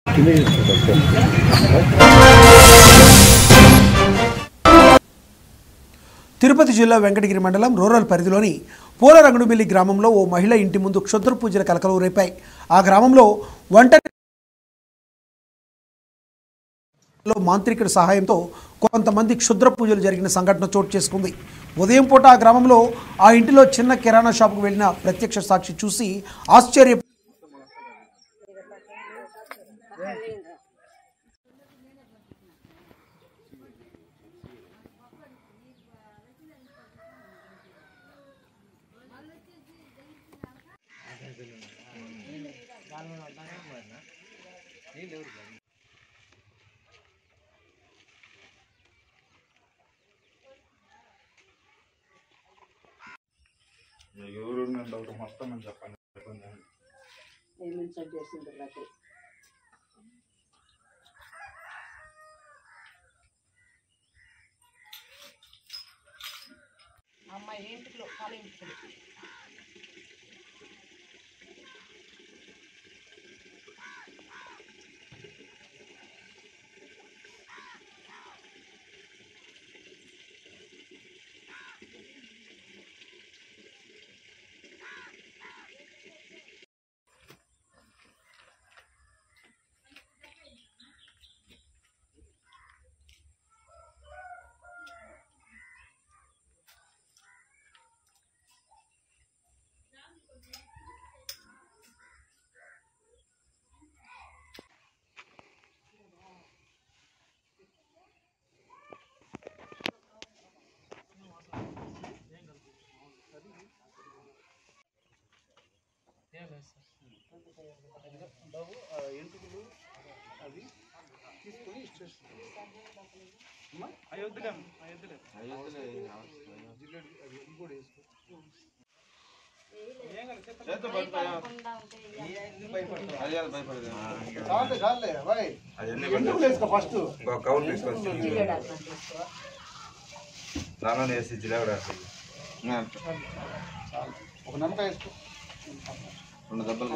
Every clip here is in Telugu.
తిరుపతి జిల్లా వెంకటగిరి మండలం రూరల్ పరిధిలోని పూలరంగుడుమిల్లి గ్రామంలో ఓ మహిళ ఇంటి ముందు క్షుద్ర పూజల కలకలు రేపాయి. ఆ గ్రామంలో ఒంటరిలో మాంత్రికుడి సహాయంతో కొంతమంది క్షుద్ర పూజలు జరిగిన సంఘటన చోటు చేసుకుంది. ఉదయం పూట ఆ గ్రామంలో ఆ ఇంటిలో చిన్న కిరాణా షాపుకు వెళ్లిన ప్రత్యక్ష సాక్షి చూసి ఆశ్చర్య ఎవరు మొత్తం చెప్పండి. అమ్మాయి ఇంటిలో కాలు ఇంటికి ఎంటుకలు అవి తీసుకొని అయోధ్యలే కూడా వేసుకో. దానిలోనే వేసి జిలేబీ ఒక నమ్మకాయ వేసుకో. 2 దెబ్బలు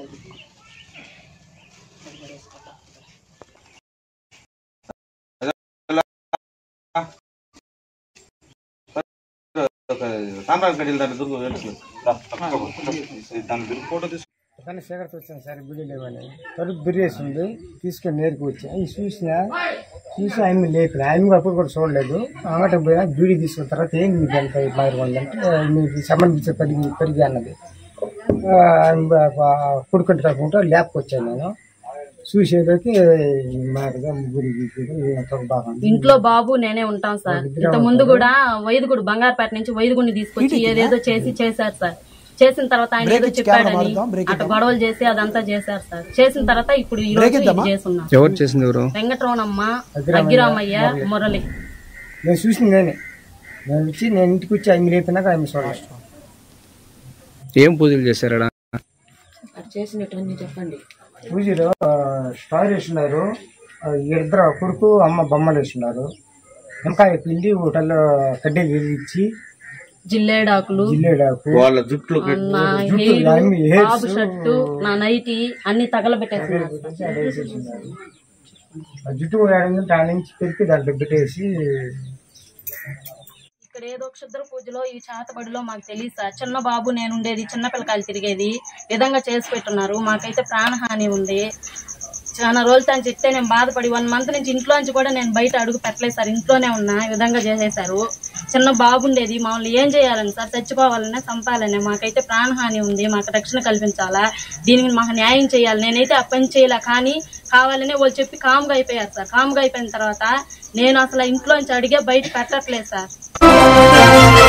సాంబ్రాజ్ గడిలు దాన్ని ఫోటో తీసుకు శేఖర్ వచ్చాను సార్ బిడ్డ లేవని తలుపు బిర్రేసింది తీసుకొని నేరుకు వచ్చాను చూసి ఆయన లేపలే ఆయన అప్పుడు కూడా చూడలేదు ఆమెట పోయినా బీడీ తీసుకున్న తర్వాత ఏంటి మీకు ఎంత బాగుందంటే మీకు సంబంధించి పెరిగి అన్నది కొడుకుంటు కాకుండా ల్యాబ్కి వచ్చాను నేను చూసేదకి ఇంట్లో బాబు నేనే ఉంటాం సార్. ఇంత ముందు కూడా వైదుగుడు బంగారుపేట నుంచి వైదుగుడిని తీసుకొచ్చి ఏదేదో చేశారు సార్. చేసిన తర్వాత ఆయన ఏదో చెప్పాడని అటు గొడవలు చేసి అదంతా చేశారు సార్. చేసిన తర్వాత ఇప్పుడు ఈ రోజు చేస్తున్నారు వెంకటరమణమ్మ, అగ్గిరామయ్య, మురళి. నేను చూసింది నేను వచ్చి నేను ఇంటికి వచ్చి ఆయన లేపినాక ఆయన చూడాలి. ఏం పూజలు చేశారా చేసినట్టు చెప్పండి. పూజలో స్టార్ వేస్తున్నారు, 2 కొడుకు అమ్మ బొమ్మలు వేస్తున్నారు, ఇంకా పిండి హోటల్లో కడ్డీలు ఇచ్చి జిల్లేడాకు వాళ్ళ జుట్లు బాబు షర్టు నా నైటీ అన్ని తగలబెట్టేస్తున్నారు. జుట్టు నుంచి పెరిగి దాంట్లో పెట్టేసి ఇక్కడ ఏదో క్షుద్ర పూజలో ఈ చాతబడిలో మాకు తెలియదు సార్. చిన్న బాబు నేను ఉండేది, చిన్న పిల్లకాయలు తిరిగేది విధంగా చేసి పెట్టున్నారు. మాకైతే ప్రాణహాని ఉంది. చాలా రోజులు తను చెప్తే నేను బాధపడి 1 మంత్ నుంచి ఇంట్లోంచి కూడా నేను బయట అడుగు పెట్టలేదు సార్. ఇంట్లోనే ఉన్నా. ఈ విధంగా చేసేశారు. చిన్న బాబు ఉండేది. మామూలు ఏం చేయాలని సార్? చచ్చిపోవాలనే చంపాలనే. మాకైతే ప్రాణహాని ఉంది. మాకు రక్షణ కల్పించాలా, దీనికి మాకు న్యాయం చేయాలి. నేనైతే ఆ పని చేయలే, కానీ కావాలనే వాళ్ళు చెప్పి కామ్గా అయిపోయారు సార్. కామ్గా అయిపోయిన తర్వాత నేను అసలు ఇంట్లోంచి అడిగే బయట పెట్టట్లేదు సార్.